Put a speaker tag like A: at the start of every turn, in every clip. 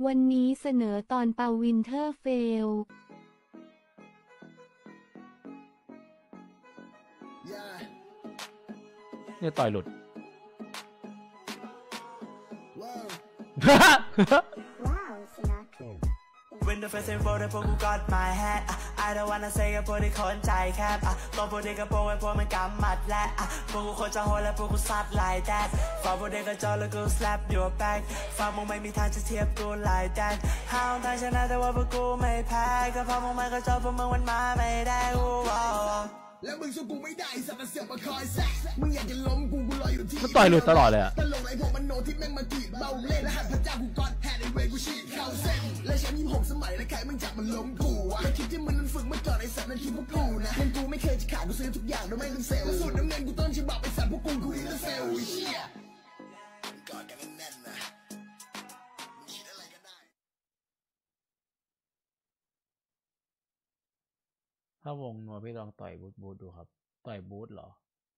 A: วันนี้เสนอตอนเปาวินเทอร์เฟล
B: เนี่ยต่อยหลุด
C: When the first info ได้พวกกู got my hat I don't wanna say กับพวกที่คนใจแคบตัวพวกเด็กกระโปรงไอ้พวกมันกำมัดและพวกกูคนจะโหดและพวกกูซัด like that ฝากพวกเด็กกระจอกแล้วกู slap your back ฝากมึงไม่มีทางจะเทียบกู like that ห้าวทางชนะแต่ว่าพวกกูไม่แพ้ก็เพราะมึงมันกระจอกพวกมึงมันมาไม่ได้กูแล้วมึงสู้กูไม่ได้สัตว์เสียบมาคอยแซกมึงอยากจะล้มกูลอยอยู่ที่
B: ต่อยหลุดตลอดเลยอะ
C: ตลกไอ้พวกมันโนที่แม่งมากีดเบาเล่นและหันพระเจ้ากูกอดแฮนด์ไอเวกูฉีดเข้าเส้นและแชมป์26 สมัยและใครมึงจับมันล้มกูและคิดที่มึงนั้นฝึกมาก่อนไอ้สัตว์นั้นคิดพวกกูนะมึงกูไม่เคยจะขาดกูซื้อทุกอย่างโดยไม่ต้องเซลล์สูตรน้ำเงินกูต้นฉบับไอ้สัตว์พวกกูอินเตอร์เซลล์ไอ้เชี่ยกอดกันแน่นๆนะคิดอะไรก็ได้
B: ถ้าวงนัวพี่ลองต่อยบูทดูครับต่อยบูทเหรอ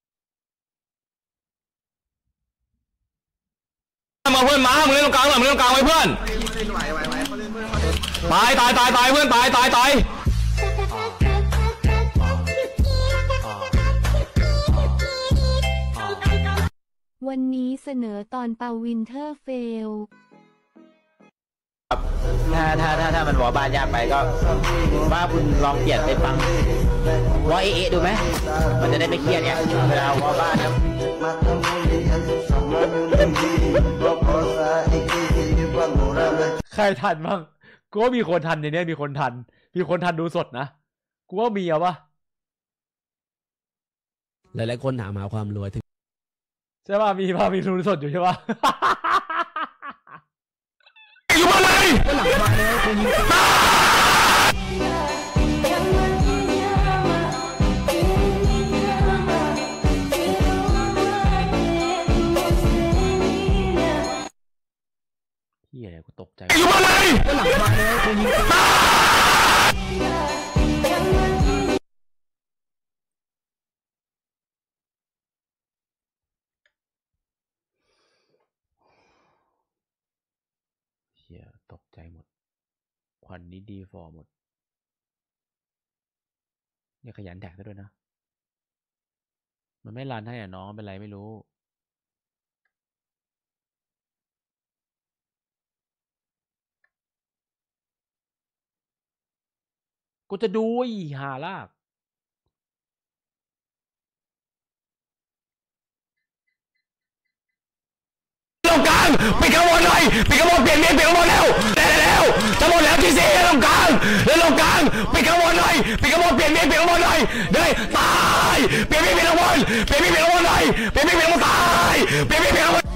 B: มาเพื่อนมามึงเล่นตรงกลางหน่อยมึงเล่นตรงกลางไว้เพื่อนตายเพื่อนตาย
A: วันนี้เสนอตอนเปาวินเทอร์เฟล
D: ถ้ามันวอบ้านยากไปก็ว่าคุณลองเปลี่ยนไปฟังวอเอดูไหมมันจะได้ไม่เครียดเนี่ยเวลาวอบ้าน
B: ใครทันบ้างกูว่ามีคนทันในนี้มีคนทันดูสดนะกูว่ามีเอาปะ
E: หลายๆคนถามหาความรวย
B: ใช่ป่ะมีดูสดอยู่ใช่ป่ะอยู่มาเลยหลังมาแล้วกูยิงเฮียอะไรกูตกใจอยู่มาเลยหลังมาแล้วกูยิงตกใจหมดควันนี้ดีฟอร์หมดเนี่ยขยันแดกได้ด้วยนะมันไม่รันให้อ่ะน้องเป็นไรไม่รู้กูจะดูอีหาลากตรงกลางปิดกระบอกหน่อยปิดกระบอกเปลี่ยนเปลี่ยนกระบอกแล้วจะหมดแล้วที่สี่ตรงกลางปิดกระบอกหน่อยปิดกระบอกเปลี่ยนกระบอกหน่อยเด้ตายเปลี่ยนกระบอกหน่อยเปลี่ยนกระบอกตายเปลี่ยนกระบอก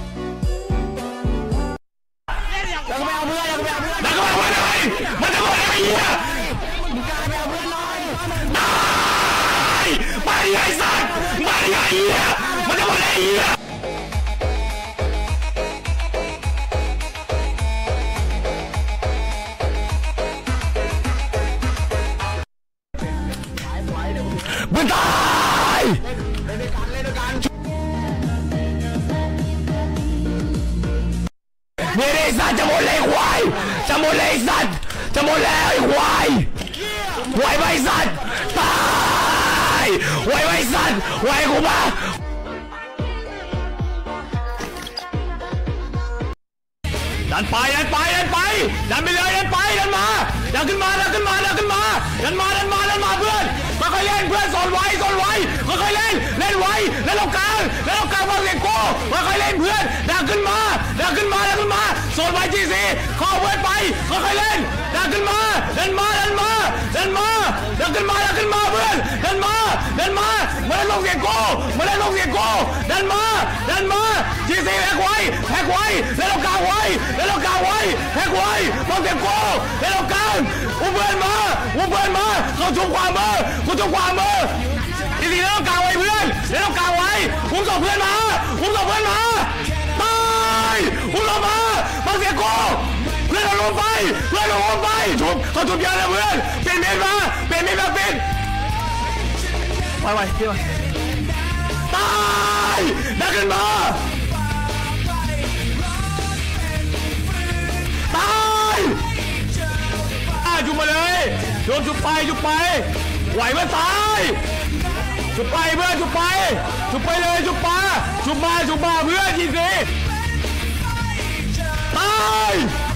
B: ยังไม่เอาเพื่อนเลยมันจะหมดแล้วไอ้เหี้ยมึงกล้าไม่เอาเพื่อนหน่อยตายไปไอ้สัตว์ไปไอ้เหี้ยมันจะหมดแล้วไอ้เหี้ยมึงตายเล่นด้วยกันเนี่ยไอ้สัตว์จะหมดเลยควายจะหมดเลยไอ้สัตว์จะหมดแล้วไอ้ควายไหวไหมสัตว์ตายไหวไหมสัตว์ไหวกูมาดันไปเลยดันมาขึ้นมาเพื่อนค่อยเล่นเพื่อนสอนไว้ค่อยเล่นไว้แล้วตรงกลางวางเสียงกูค่อยเล่นเพื่อนดันขึ้นมาสอนไว้จีซีเข้าเพื่อนไปค่อยเล่นดันขึ้นมาเพื่อนดันมาเพื่อนมาลงเสียงกูดันมาจีซีแฮกไว้แล้วตรงกลางไว้แฮกไว้ลงเสียงกูแล้วตรงกลางอุ้มเพื่อนมาเขาจุกขวามือจีซีแล้วตรงกลางไว้เพื่อนแล้วตรงกลางไว้อุ้มส่งเพื่อนมาตายอุ้มลงมาเสียงกูเพื่อนลงไปชุบเขาจุบเยอะเลยเพื่อนเปลี่ยนมีดมาไวพี่ไวตายดันขึ้นมาตายจุบไปไหวเมื่อตายจุบไปเพื่อนจุบไปเลยจุบมาเพื่อนยิงสิตาย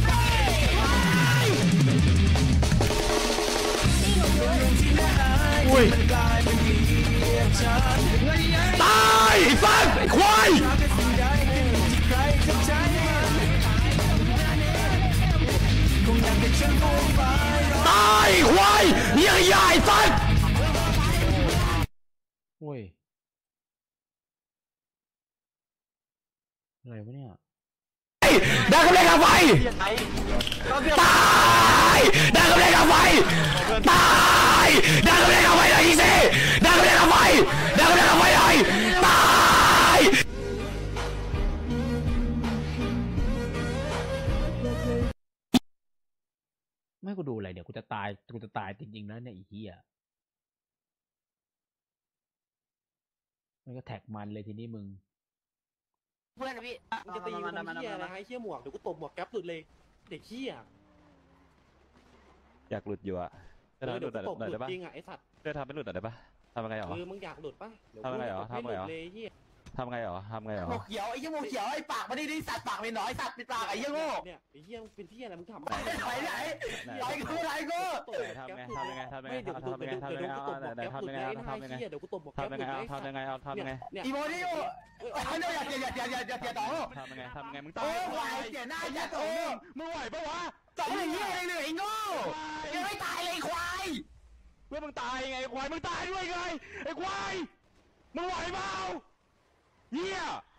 B: อุ้ยตายไอ้สัสไอ้ควายตายควายเหี้ยใหญ่สัส
D: โอ้ยอะไรวะเนี่ย
B: ดักกับเล่นกับไฟตายดักกับเล่นกับไฟตายดักกับเล่นกับไฟเลยอีสิดักกับเล่นกับไฟเลยตาย
D: ไม่กูดูอะไรเดี๋ยวกูจะตายจริงๆแล้วเนี่ยไอ้เหี้ยมันก็แท็กมันเลยทีนี้มึง
F: เพื่อนนะพี่มึงจะตีกูทำเหี้ยอะไรให้เหี้ยหมวกเดี๋ยวกูตบหมวกแก๊ปหลุดเลยเด็กเหี้ย
G: อยากหลุดอยู่อะจะทำให้หลุดหน่อยได้ปะ
F: จริงอ่ะไอ้สัตว์
G: จะทำให้หลุดหน่อยได้ปะทำยังไงหรอ
F: มึงอยากหลุดปะเดี๋ยว
G: ทำไงเหรอ
F: ให้หลุดเลยเหี้ย
G: ทำไงหรอ
F: หมวกเขียวไอ้เหี้ยหมวกเขียวไอ้ปากมาดิสัตว์ปากเป็นน้อยสัตว์ปิดปากไอ้เหี้ยโง่เนี่ยไอ้เหี้ยมึงเป็นเหี้ยอะไรมึงทำไหนเดี๋ยวกูตบหมวกแก๊ปหลุดเลย
G: ทำยังไงเนี่ย
F: อีโมนี่อยู่อย่าต่อ
G: ทำยังไงมึง
F: โอ้ยเสียหน้าอย่าต่อ
G: มึงไหวปะวะ
F: ต่อไอ้เหี้ยอะไรเลยไอ้โง่ยังไม่ตายเลยควาย
G: เพื่อมึงตายไงควายมึงตายด้วยไงไอ้ควายมึงไหวเปล่าเหี้ย